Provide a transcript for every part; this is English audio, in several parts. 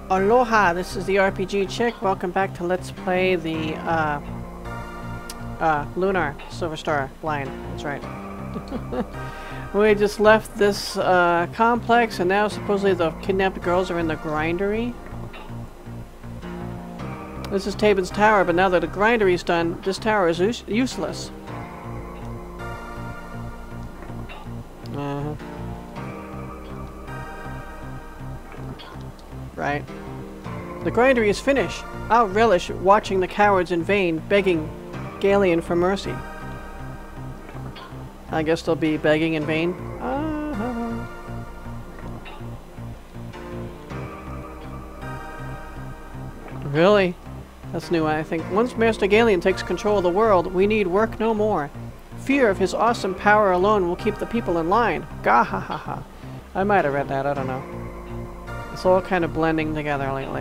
Aloha, this is the RPG Chick. Welcome back to Let's Play the Lunar Silver Star line. That's right. We just left this complex, and now supposedly the kidnapped girls are in the grindery. This is Tabin's tower, but now that the grindery's done, this tower is useless. Right. The grindery is finished. I'll relish watching the cowards in vain begging Ghaleon for mercy. I guess they'll be begging in vain. Really? That's new, I think. Once Master Ghaleon takes control of the world, we need work no more. Fear of his awesome power alone will keep the people in line. Gahahaha. I might have read that, I don't know. It's all kind of blending together lately.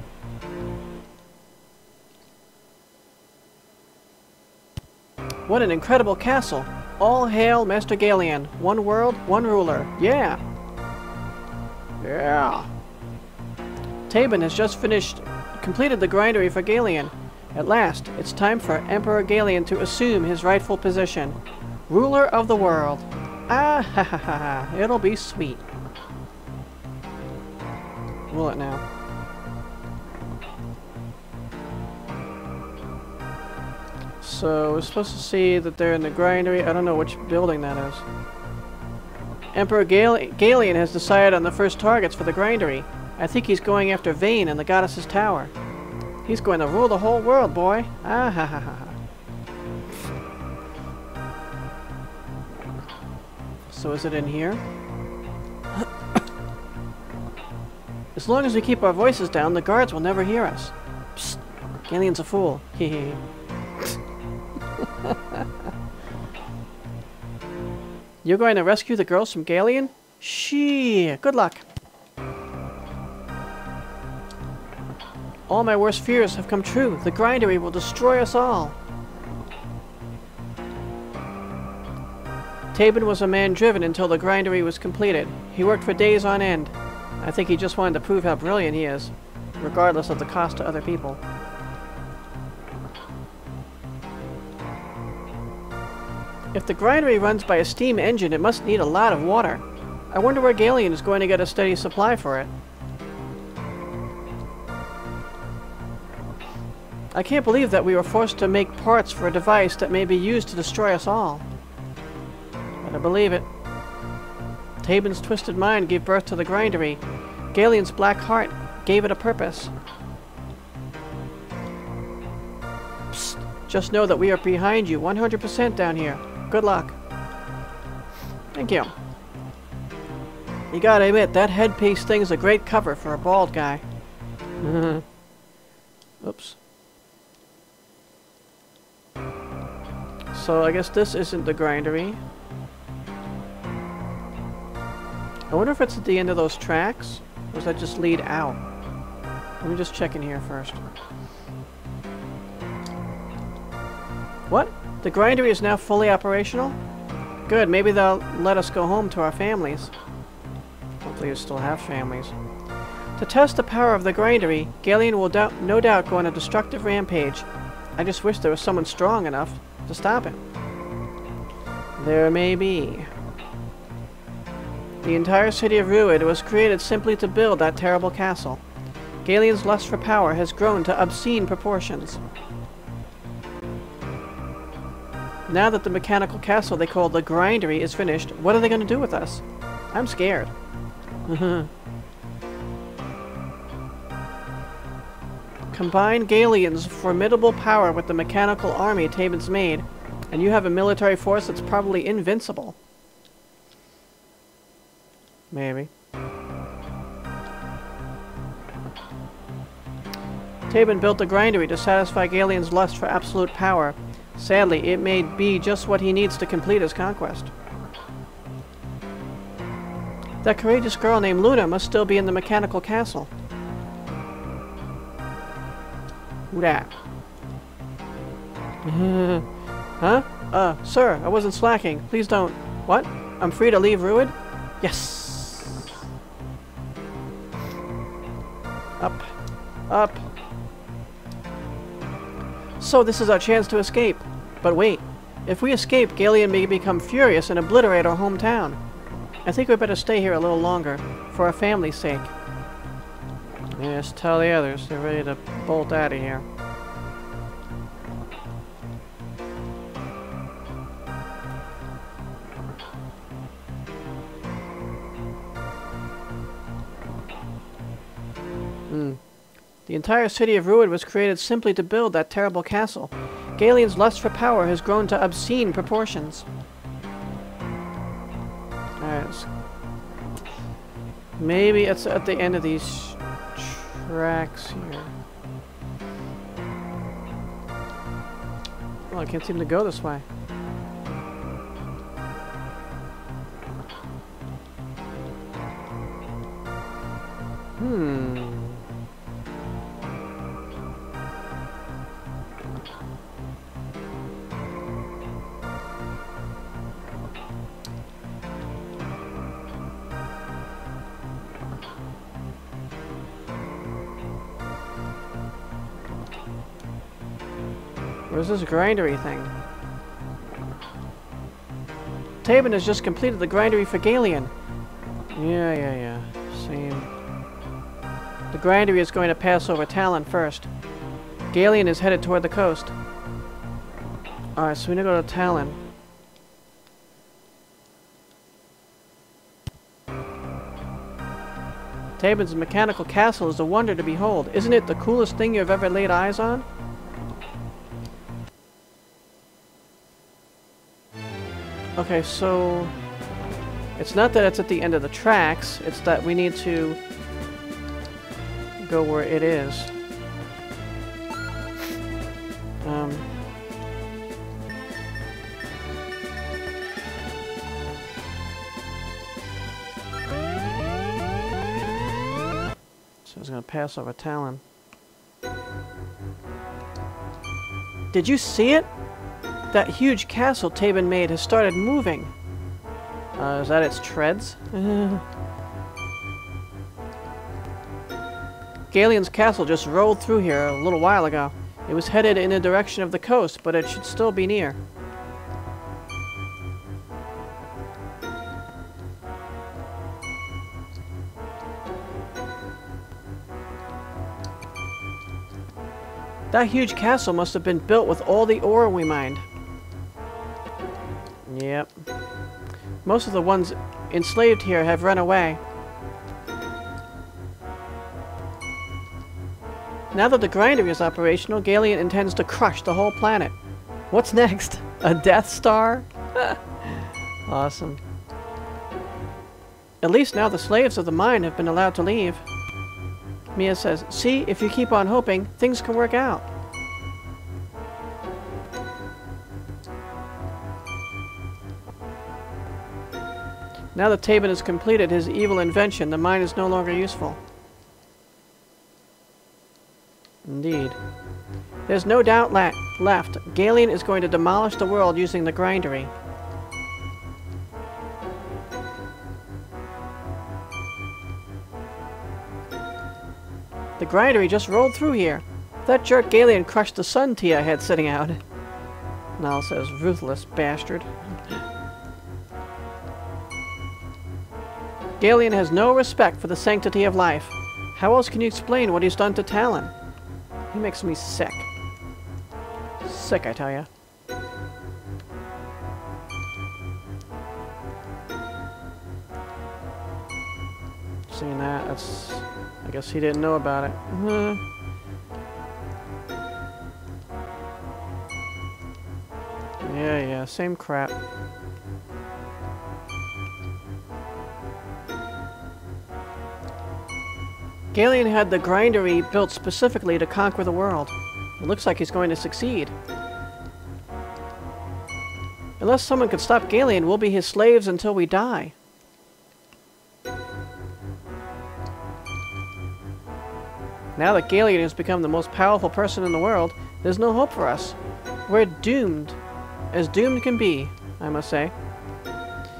What an incredible castle! All hail Master Ghaleon. One world, one ruler. Yeah! Yeah! Tabin has just completed the grindery for Ghaleon. At last, it's time for Emperor Ghaleon to assume his rightful position. Ruler of the world. Ah ha ha ha ha. It'll be sweet. Will it now? So, we're supposed to see that they're in the grindery. I don't know which building that is. Emperor Ghaleon has decided on the first targets for the grindery. I think he's going after Vane and the goddess's tower. He's going to rule the whole world, boy. Ah ha ha ha ha. So is it in here? As long as we keep our voices down, the guards will never hear us. Psst. Ghaleon's a fool. Hehe. You're going to rescue the girls from Ghaleon? Shee. Good luck. All my worst fears have come true. The grindery will destroy us all. Tabin was a man driven until the grindery was completed. He worked for days on end. I think he just wanted to prove how brilliant he is, regardless of the cost to other people. If the grindery runs by a steam engine, it must need a lot of water. I wonder where Ghaleon is going to get a steady supply for it. I can't believe that we were forced to make parts for a device that may be used to destroy us all. But I believe it. Tabin's twisted mind gave birth to the grindery. Ghaleon's black heart gave it a purpose. Psst. Just know that we are behind you 100% down here. Good luck. Thank you. You gotta admit, that headpiece thing's a great cover for a bald guy. Oops. So I guess this isn't the grindery. I wonder if it's at the end of those tracks, or does that just lead out? Let me just check in here first. What? The grindery is now fully operational? Good, maybe they'll let us go home to our families. Hopefully you still have families. To test the power of the grindery, Ghaleon will no doubt go on a destructive rampage. I just wish there was someone strong enough to stop it. There may be. The entire city of Ruid was created simply to build that terrible castle. Ghaleon's lust for power has grown to obscene proportions. Now that the mechanical castle they call the grindery is finished, what are they going to do with us? I'm scared. Combine Ghaleon's formidable power with the mechanical army Tabin's made, and you have a military force that's probably invincible. Maybe. Tabin built the grindery to satisfy Ghaleon's lust for absolute power. Sadly, it may be just what he needs to complete his conquest. That courageous girl named Lunar must still be in the mechanical castle. Who dat? Huh? Sir, I wasn't slacking. Please don't. What? I'm free to leave Ruid? Yes! Up. Up. So this is our chance to escape. But wait. If we escape, Ghaleon may become furious and obliterate our hometown. I think we better stay here a little longer, for our family's sake. Yes, tell the others. They're ready to bolt out of here. The entire city of Ruin was created simply to build that terrible castle. Ghaleon's lust for power has grown to obscene proportions. Alright, maybe it's at the end of these tracks here. Oh, I can't seem to go this way. Where's this grindery thing? Tabin has just completed the grindery for Ghaleon. Yeah. Same. The grindery is going to pass over Talon first. Ghaleon is headed toward the coast. Alright, so we need to go to Talon. Tabin's mechanical castle is a wonder to behold. Isn't it the coolest thing you've ever laid eyes on? Okay, so it's not that it's at the end of the tracks, it's that we need to go where it is. So it's gonna pass over Talon. Did you see it? That huge castle Tabin made has started moving. Is that its treads? Ghaleon's castle just rolled through here a little while ago. It was headed in the direction of the coast, but it should still be near. That huge castle must have been built with all the ore we mined. Yep. Most of the ones enslaved here have run away. Now that the grindery is operational, Ghaleon intends to crush the whole planet. What's next? A Death Star? Awesome. At least now the slaves of the mine have been allowed to leave. Mia says, see, if you keep on hoping, things can work out. Now that Tabin has completed his evil invention, the mine is no longer useful. Indeed. There's no doubt left. Ghaleon is going to demolish the world using the grindery. The grindery just rolled through here. That jerk Ghaleon crushed the sun tea I had sitting out. Nal says, ruthless bastard. Ghaleon has no respect for the sanctity of life. How else can you explain what he's done to Talon? He makes me sick. Sick, I tell ya. Seeing that, that's... I guess he didn't know about it. Yeah, same crap. Ghaleon had the grindery built specifically to conquer the world. It looks like he's going to succeed. Unless someone could stop Ghaleon, we'll be his slaves until we die. Now that Ghaleon has become the most powerful person in the world, there's no hope for us. We're doomed. As doomed can be, I must say.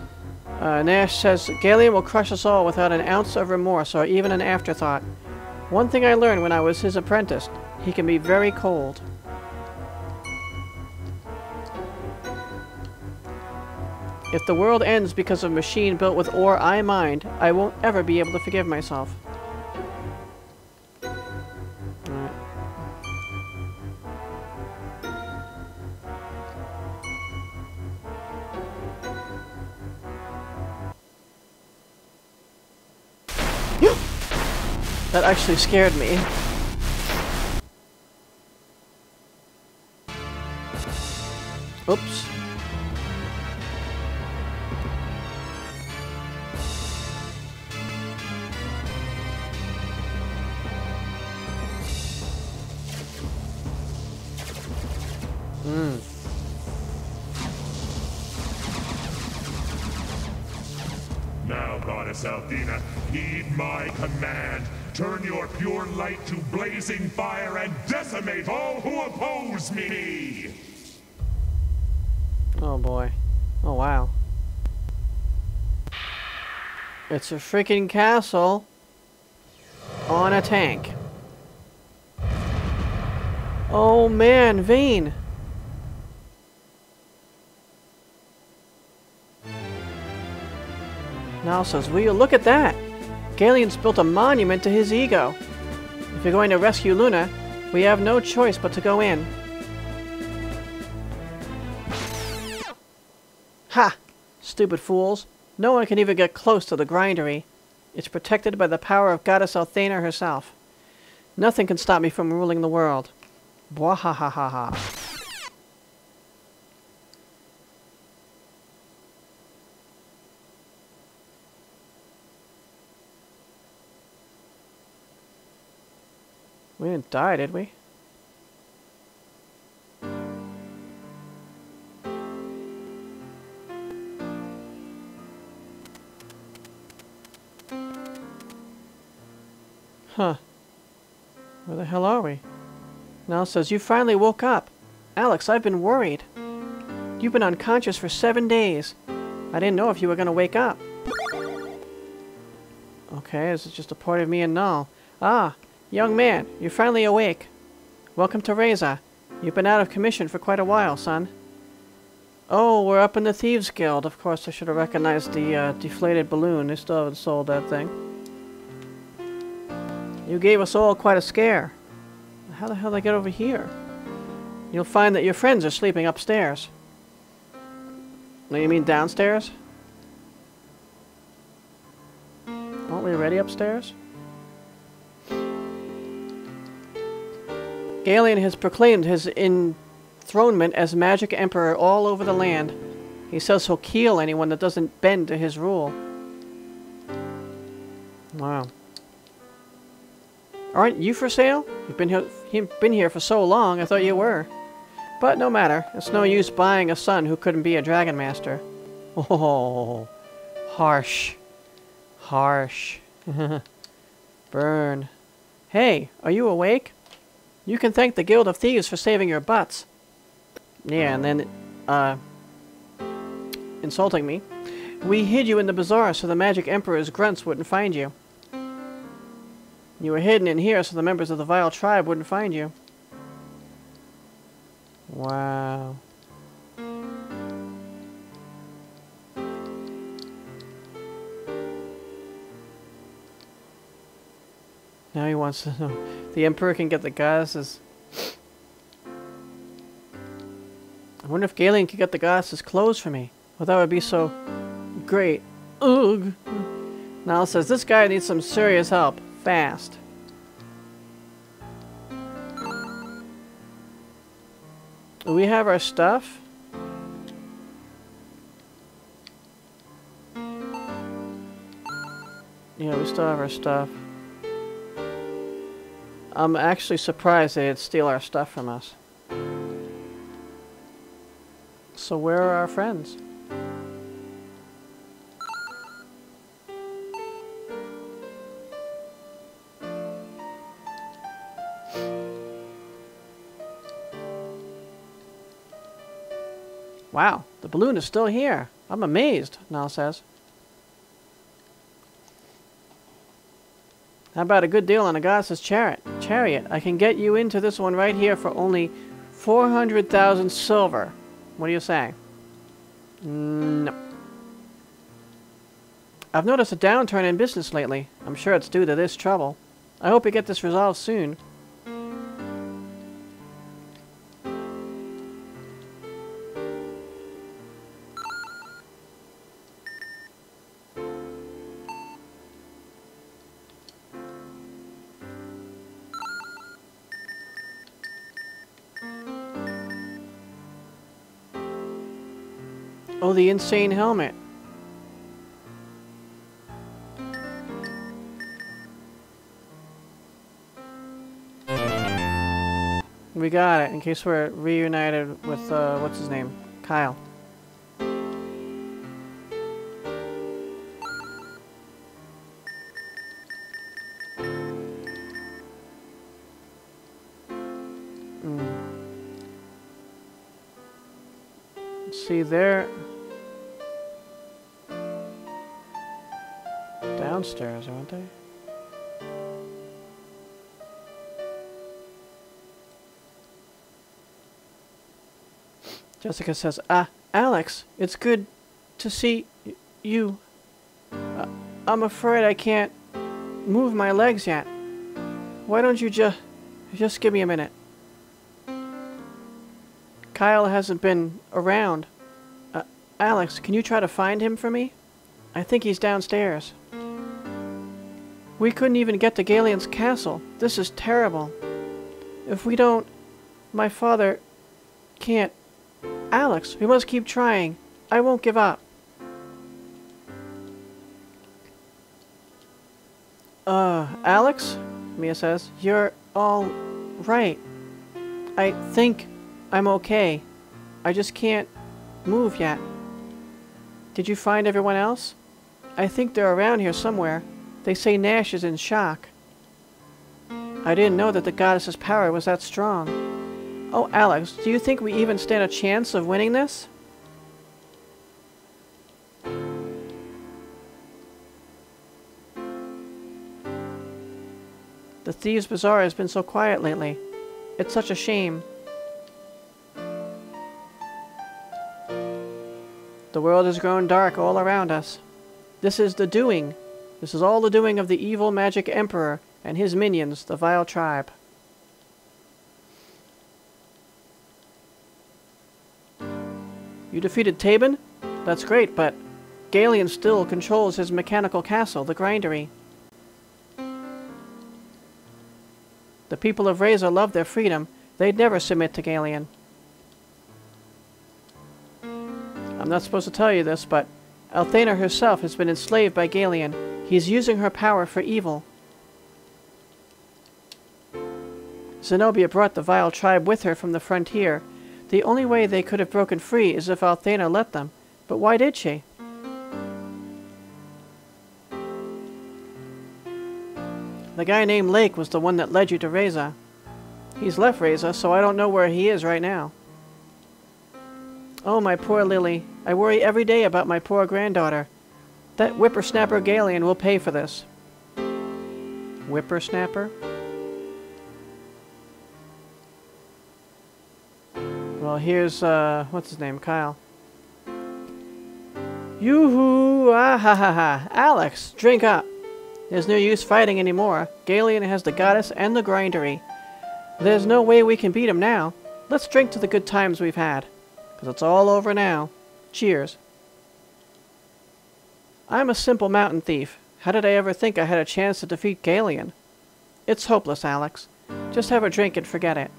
Nash says, Ghaleon will crush us all without an ounce of remorse or even an afterthought. One thing I learned when I was his apprentice, he can be very cold. If the world ends because of a machine built with ore I mined, I won't ever be able to forgive myself. Alright. That actually scared me. Oops. Now, Goddess Althena, heed my command. Turn your pure light to blazing fire and decimate all who oppose me! Oh boy. Oh wow. It's a freaking castle on a tank. Oh man, Vane! Now says, will you look at that? Ghaleon's built a monument to his ego. If you're going to rescue Lunar, we have no choice but to go in. Ha! Stupid fools. No one can even get close to the grindery. It's protected by the power of Goddess Althena herself. Nothing can stop me from ruling the world. Bwahahaha. We didn't die, did we? Huh. Where the hell are we? Now it says, you finally woke up. Alex, I've been worried. You've been unconscious for 7 days. I didn't know if you were going to wake up. Okay, this is just a part of me and Null. Ah, young man, you're finally awake. Welcome to Reza. You've been out of commission for quite a while, son. Oh, we're up in the Thieves Guild. Of course, I should have recognized the deflated balloon. They still haven't sold that thing. You gave us all quite a scare. How the hell did I get over here? You'll find that your friends are sleeping upstairs. No, you mean downstairs? Aren't we already upstairs? Ghaleon has proclaimed his enthronement as Magic Emperor all over the land. He says he'll kill anyone that doesn't bend to his rule. Wow. Aren't you for sale? You've been here for so long, I thought you were. But no matter. It's no use buying a son who couldn't be a Dragon Master. Oh, harsh. Harsh. Burn. Hey, are you awake? You can thank the Guild of Thieves for saving your butts. Yeah, and then, insulting me. We hid you in the bazaar so the Magic Emperor's grunts wouldn't find you. You were hidden in here so the members of the Vile Tribe wouldn't find you. Wow. Now he wants to know. The Emperor can get the goddesses. I wonder if Ghaleon could get the goddesses' clothes for me. Well, that would be so great. Ugh. Now it says, this guy needs some serious help. Fast. Do we have our stuff? Yeah, we still have our stuff. I'm actually surprised they'd steal our stuff from us. So where are our friends? Wow, the balloon is still here. I'm amazed, Nal says. How about a good deal on a goddess's chariot? I can get you into this one right here for only 400,000 silver. What do you say? No. I've noticed a downturn in business lately. I'm sure it's due to this trouble. I hope you get this resolved soon. Oh, the insane helmet. We got it, in case we're reunited with, what's his name? Kyle. Let's see, they're downstairs, aren't they? Jessica says, Alex, it's good to see you. I'm afraid I can't move my legs yet. Why don't you just give me a minute? Kyle hasn't been around. Alex, can you try to find him for me? I think he's downstairs. We couldn't even get to Ghaleon's castle. This is terrible. If we don't, my father can't. Alex, we must keep trying. I won't give up. Alex? Mia says, you're all right. I think I'm okay. I just can't move yet. Did you find everyone else? I think they're around here somewhere. They say Nash is in shock. I didn't know that the goddess's power was that strong. Oh, Alex, do you think we even stand a chance of winning this? The Thieves' Bazaar has been so quiet lately. It's such a shame. The world has grown dark all around us. This is the doing. This is all the doing of the evil magic emperor and his minions, the vile tribe. You defeated Tabin? That's great, but Ghaleon still controls his mechanical castle, the Grindery. The people of Razor love their freedom. They'd never submit to Ghaleon. I'm not supposed to tell you this, but Althena herself has been enslaved by Ghaleon. He's using her power for evil. Zenobia brought the vile tribe with her from the frontier. The only way they could have broken free is if Althena let them. But why did she? The guy named Lake was the one that led you to Reza. He's left Reza, so I don't know where he is right now. Oh, my poor Lily. I worry every day about my poor granddaughter. That whippersnapper Ghaleon will pay for this. Whippersnapper? Well, here's, what's his name? Kyle. Yoo-hoo! Ah ha ha ha! Alex, drink up! There's no use fighting anymore. Ghaleon has the goddess and the Grindery. There's no way we can beat him now. Let's drink to the good times we've had. Because it's all over now. Cheers. I'm a simple mountain thief. How did I ever think I had a chance to defeat Ghaleon? It's hopeless, Alex. Just have a drink and forget it.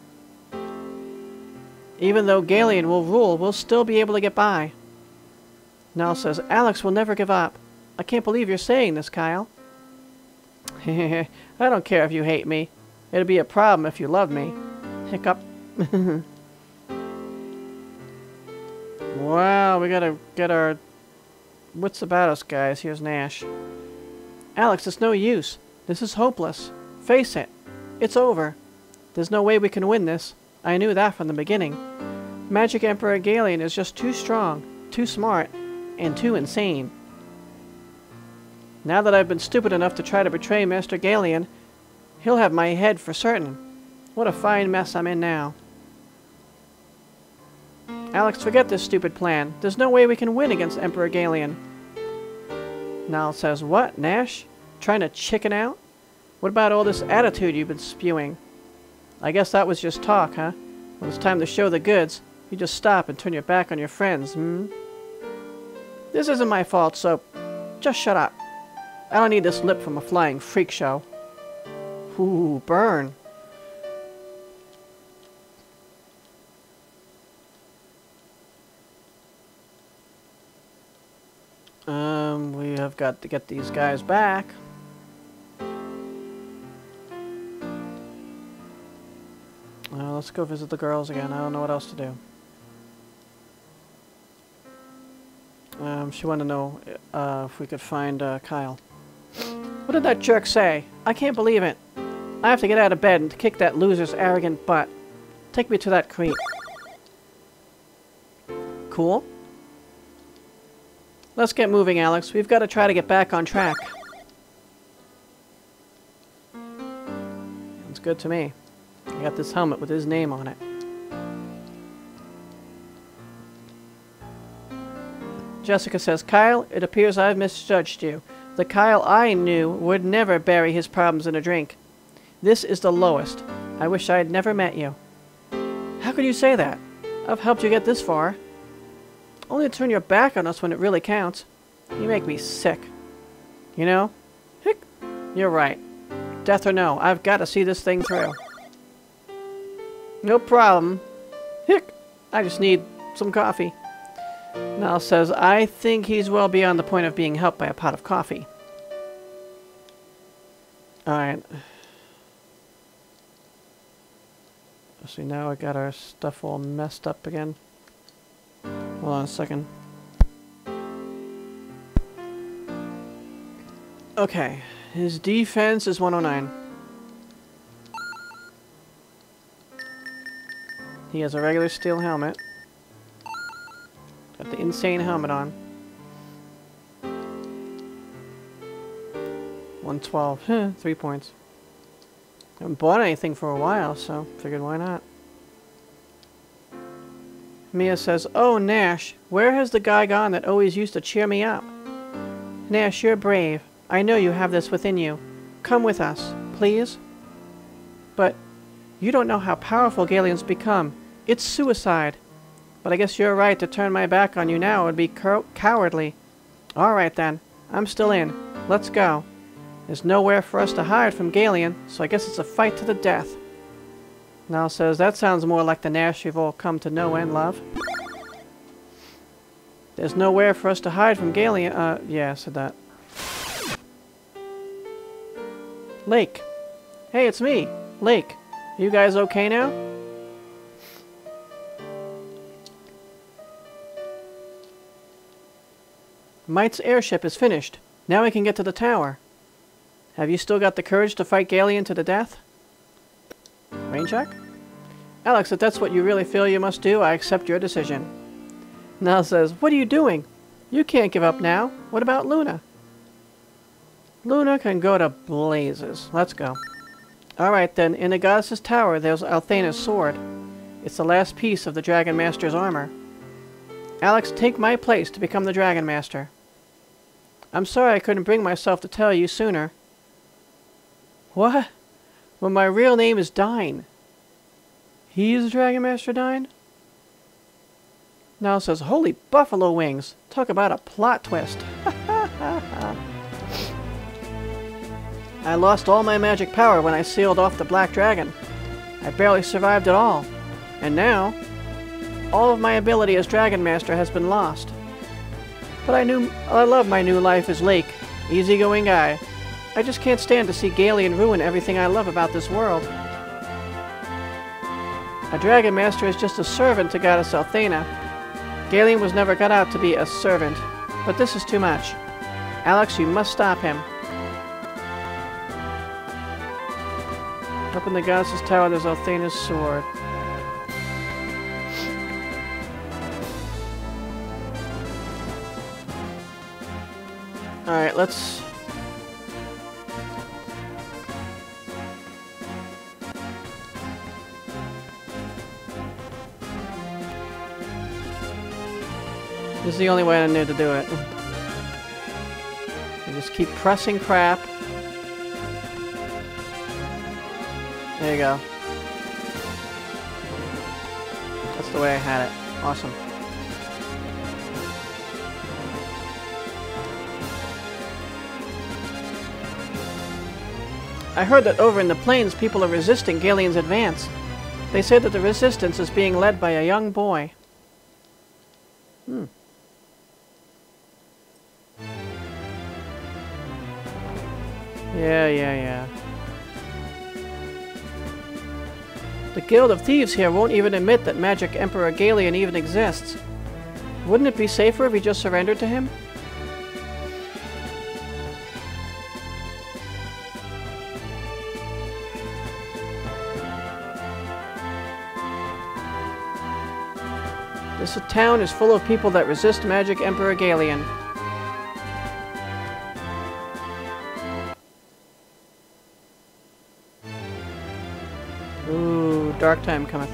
Even though Ghaleon will rule, we'll still be able to get by. Nell says, Alex will never give up. I can't believe you're saying this, Kyle. I don't care if you hate me. It'd be a problem if you loved me. Hiccup. Wow, we gotta get our wits about us, guys. Here's Nash. Alex, it's no use. This is hopeless. Face it. It's over. There's no way we can win this. I knew that from the beginning. Magic Emperor Ghaleon is just too strong, too smart, and too insane. Now that I've been stupid enough to try to betray Master Ghaleon, he'll have my head for certain. What a fine mess I'm in now. Alex, forget this stupid plan. There's no way we can win against Emperor Ghaleon. Nile says, what, Nash? Trying to chicken out? What about all this attitude you've been spewing? I guess that was just talk, huh? When it's time to show the goods, you just stop and turn your back on your friends, hmm? This isn't my fault, so just shut up. I don't need this lip from a flying freak show. Ooh, burn. We have got to get these guys back. Let's go visit the girls again. I don't know what else to do. She wanted to know if we could find Kyle. What did that jerk say? I can't believe it. I have to get out of bed and kick that loser's arrogant butt. Take me to that creep. Cool. Let's get moving, Alex. We've got to try to get back on track. Sounds good to me. I got this helmet with his name on it. Jessica says, Kyle, it appears I've misjudged you. The Kyle I knew would never bury his problems in a drink. This is the lowest. I wish I had never met you. How could you say that? I've helped you get this far. Only to turn your back on us when it really counts. You make me sick. You know? Hick. You're right. Death or no, I've got to see this thing through. No problem. Hick. I just need some coffee. Nile says, I think he's well beyond the point of being helped by a pot of coffee. Alright. See, now I got our stuff all messed up again. Hold on a second. Okay. His defense is 109. He has a regular steel helmet. Got the insane helmet on. 112. 3 points. Haven't bought anything for a while, so figured why not. Mia says, oh, Nash, where has the guy gone that always used to cheer me up? Nash, you're brave. I know you have this within you. Come with us, please. But you don't know how powerful Ghaleon's become. It's suicide. But I guess you're right to turn my back on you now would be cowardly. All right, then. I'm still in. Let's go. There's nowhere for us to hide from Ghaleon, so I guess it's a fight to the death. Nile says, that sounds more like the Nash you've all come to know and love. There's nowhere for us to hide from Ghaleon. Yeah, I said that. Lake. Hey, it's me, Lake. You guys okay now? Might's airship is finished. Now we can get to the tower. Have you still got the courage to fight Ghaleon to the death? Rain check? Alex, if that's what you really feel you must do, I accept your decision. Nile says, what are you doing? You can't give up now. What about Luna? Luna can go to blazes. Let's go. Alright then, in the goddess's tower there's Althena's sword. It's the last piece of the Dragon Master's armor. Alex, take my place to become the Dragon Master. I'm sorry I couldn't bring myself to tell you sooner. What? Well, my real name is Dine. He's the Dragon Master Dine? Now says, holy buffalo wings. Talk about a plot twist. I lost all my magic power when I sealed off the Black Dragon. I barely survived at all. And now, all of my ability as Dragon Master has been lost. But I love my new life as Lake. Easygoing guy. I just can't stand to see Ghaleon ruin everything I love about this world. A Dragon Master is just a servant to Goddess Althena. Ghaleon was never cut out to be a servant. But this is too much. Alex, you must stop him. Up in the Goddess's tower, there's Althena's sword. Alright, let's This is the only way I knew to do it. You just keep pressing crap. There you go. That's the way I had it. Awesome. I heard that over in the plains people are resisting Ghaleon's advance. They say that the resistance is being led by a young boy. Yeah. The Guild of Thieves here won't even admit that Magic Emperor Ghaleon even exists. Wouldn't it be safer if we just surrendered to him? This town is full of people that resist Magic Emperor Ghaleon. Ooh, dark time cometh.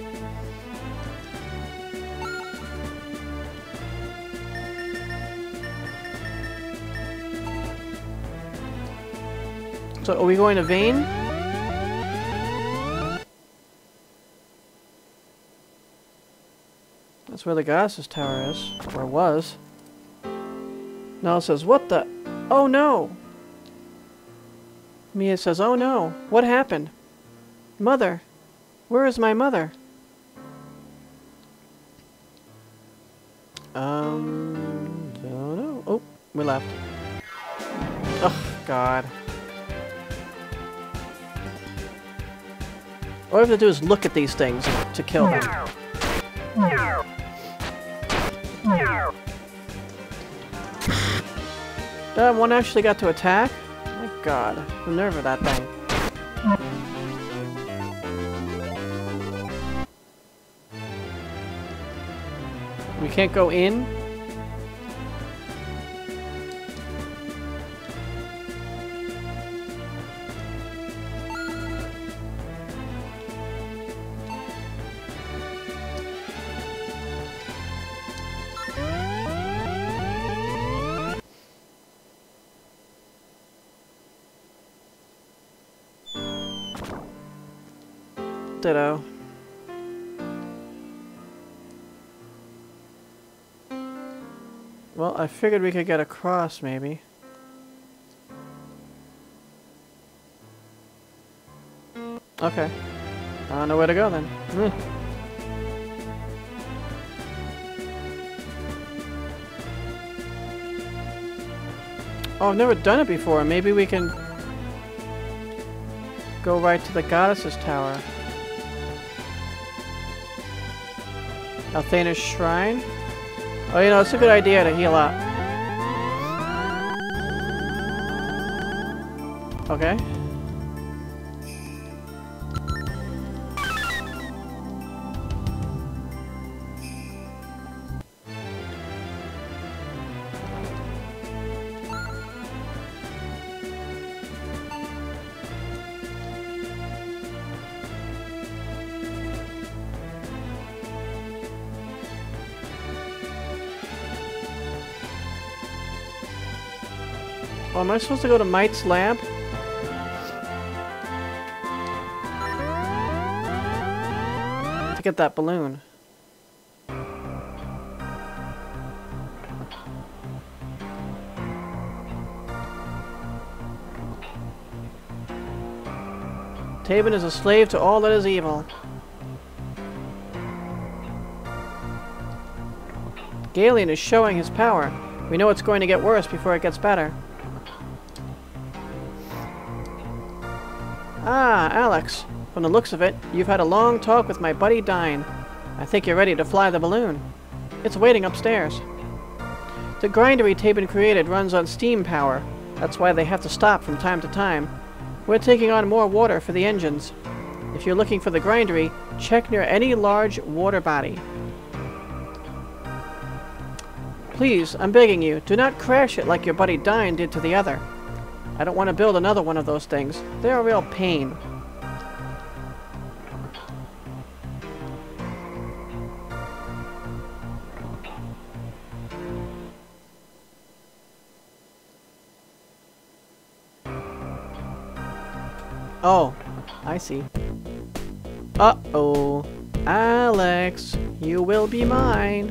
So, are we going to Vane? That's where the goddess's tower is. Or was. Now it says, what the? Oh no! Mia says, oh no! What happened? Mother! Where is my mother? Don't know. Oh, we left. Oh, God. All we have to do is look at these things to kill them. One actually got to attack? My God, the nerve of that thing. We can't go in? Ditto. Well, I figured we could get across, maybe. Okay. I don't know where to go then. Oh, I've never done it before. Maybe we can go right to the goddess's tower. Althena's shrine? Oh, you know, it's a good idea to heal up. Okay. Oh, am I supposed to go to Might's lab? To get that balloon. Tabin is a slave to all that is evil. Ghaleon is showing his power. We know it's going to get worse before it gets better. Ah, Alex. From the looks of it, you've had a long talk with my buddy Dine. I think you're ready to fly the balloon. It's waiting upstairs. The grindery Tabin created runs on steam power. That's why they have to stop from time to time. We're taking on more water for the engines. If you're looking for the grindery, check near any large water body. Please, I'm begging you, do not crash it like your buddy Dine did to the other. I don't want to build another one of those things. They're a real pain. Oh, I see. Uh-oh. Alex, you will be mine.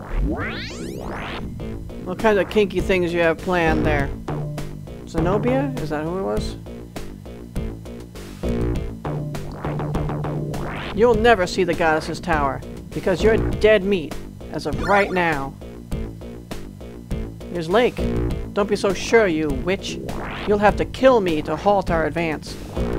What kind of kinky things you have planned there? Zenobia? Is that who it was? You'll never see the goddess's tower, because you're dead meat, as of right now. Here's Lake. Don't be so sure, you witch. You'll have to kill me to halt our advance.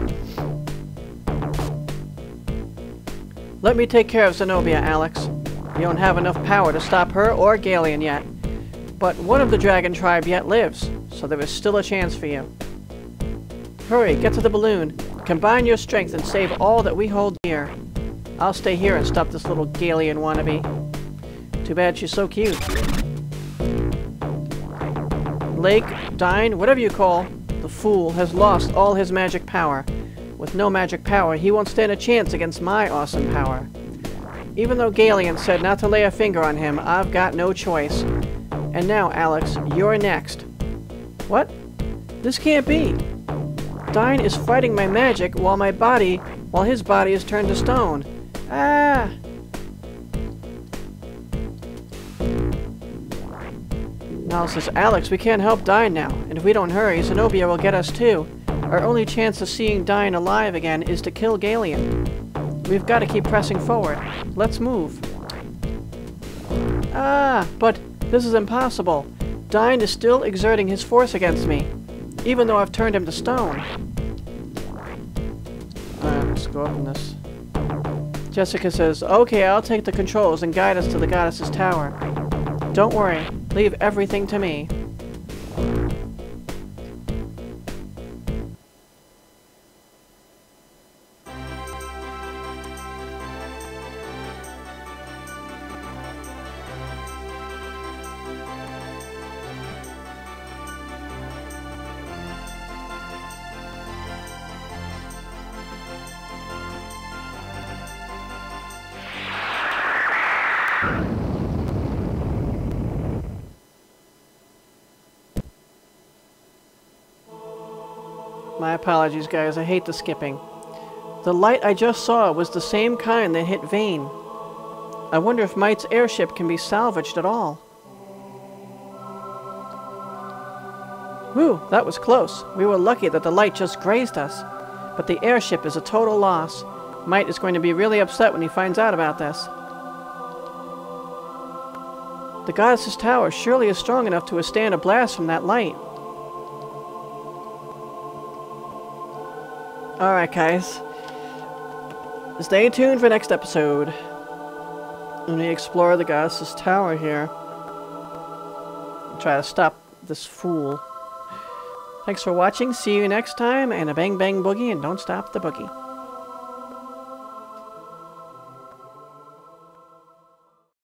Let me take care of Zenobia, Alex. You don't have enough power to stop her or Ghaleon yet. But one of the dragon tribe yet lives, so there is still a chance for you. Hurry, get to the balloon. Combine your strength and save all that we hold dear. I'll stay here and stop this little Ghaleon wannabe. Too bad she's so cute. Lake, Dine, whatever you call, the fool has lost all his magic power. With no magic power, he won't stand a chance against my awesome power. Even though Ghaleon said not to lay a finger on him, I've got no choice. And now, Alex, you're next. What? This can't be. Dine is fighting my magic while his body is turned to stone. Ah! Now says, Alex, we can't help Dine now, and if we don't hurry, Zenobia will get us too. Our only chance of seeing Dine alive again is to kill Ghaleon. We've got to keep pressing forward. Let's move. Ah, but this is impossible. Dine is still exerting his force against me, even though I've turned him to stone. Alright, let's go up in this. Jessica says, okay, I'll take the controls and guide us to the goddess's tower. Don't worry, leave everything to me. My apologies, guys. I hate the skipping. The light I just saw was the same kind that hit Vane. I wonder if Might's airship can be salvaged at all. Whew, that was close. We were lucky that the light just grazed us. But the airship is a total loss. Might is going to be really upset when he finds out about this. The goddess's tower surely is strong enough to withstand a blast from that light. Alright, guys. Stay tuned for next episode. Let me explore the goddess's tower here. Try to stop this fool. Thanks for watching. See you next time. And a bang bang boogie, and don't stop the boogie.